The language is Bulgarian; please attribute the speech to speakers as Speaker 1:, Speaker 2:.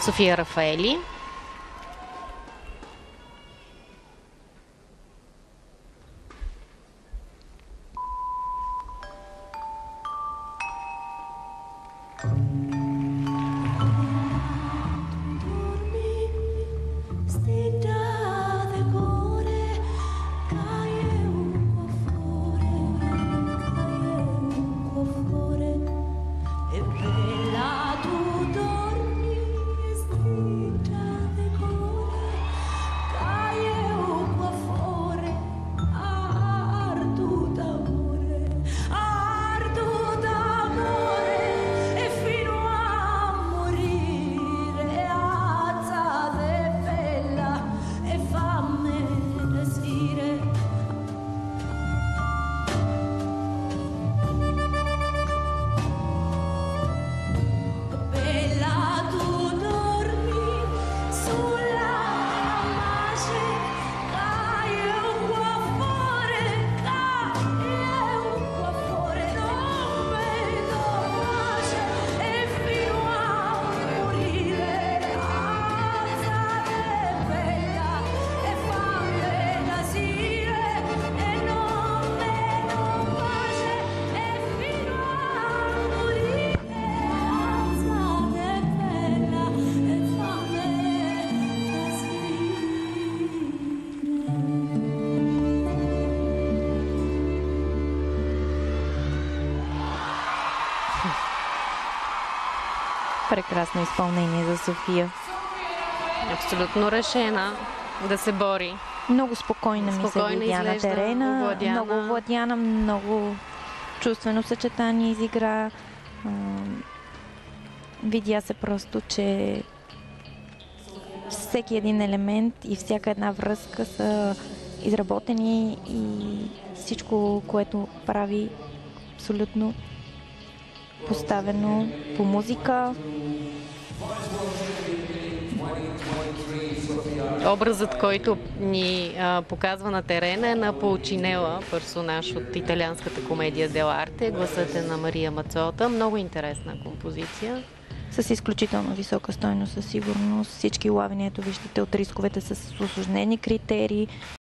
Speaker 1: София Рафаели.
Speaker 2: Прекрасно изпълнение за София.
Speaker 1: Абсолютно решена да се бори.
Speaker 2: Много спокойна ми се видя на терена. Много овладяна, много чувствено съчетание изигра. Видя се просто, че всеки един елемент и всяка една връзка са изработени и всичко, което прави, абсолютно поставено по музика.
Speaker 1: Образът, който ни показва на терена, е на Пулчинела, персонаж от италианската комедия Дел'Арте. Гласът е на Мария Мацота. Много интересна композиция.
Speaker 2: С изключително висока стойност със сигурност. Всички улавяния, ето виждате, от рисковете са с усложнени критерии.